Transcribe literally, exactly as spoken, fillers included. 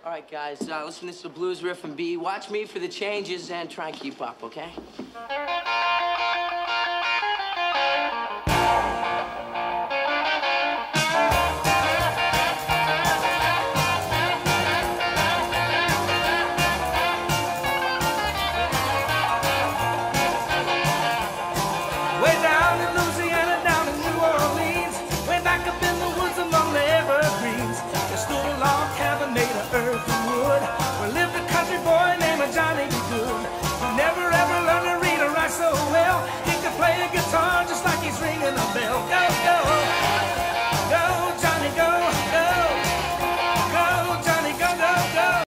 All right, guys, uh, listen, this is a blues riff from B. Watch me for the changes and try and keep up, okay?